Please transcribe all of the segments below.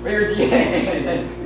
Where your hands?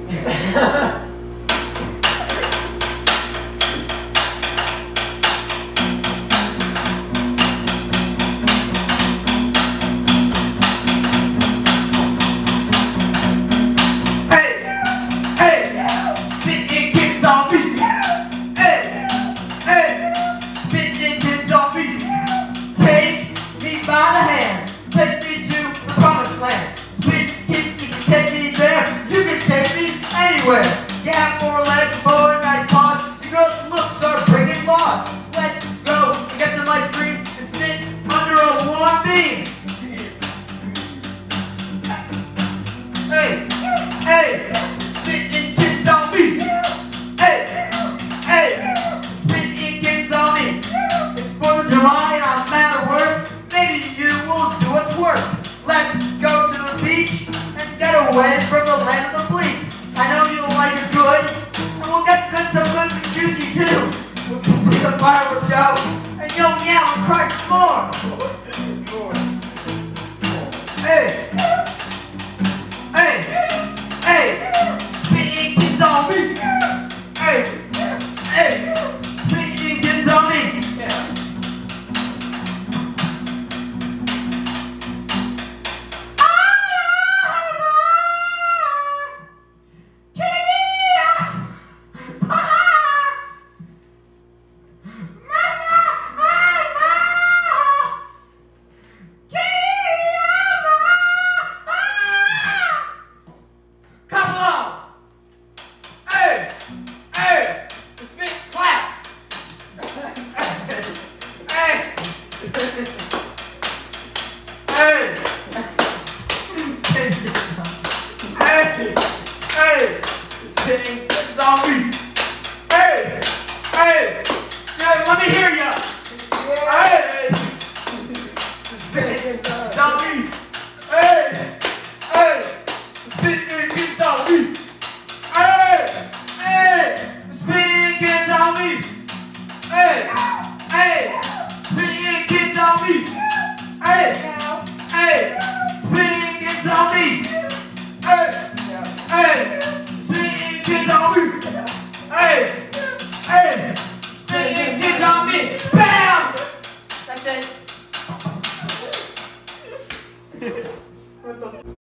You have 4 legs, 4 nice paws. You go, look, sir, bring it lost. Let's go and get some ice cream and sit under a warm beam. Hey, hey, Spitin Kittens on me. Hey, hey, Spitin Kittens on me. It's 4th of July and I'm at work. Maybe you will do what's work. Let's go to the beach and get away from the land of the bleak. I know you'll like it good, and we'll get some good and juicy too. We'll see the fireworks show, and you'll meow and cry more. Hey, hey, hey, Spitin Kittens on me. Hey, hey, Spitin Kittens on me. Hey, Spitin Kittens on me. Hey, hey, yeah, let me hear ya. Hey, Spitin Kittens on me. Hey, hey, Spitin Kittens on me. Hey, hey, Spitin Kittens on me. Hey, hey, Spitin Kittens on me. Hey, hey, Spitin Kittens on me.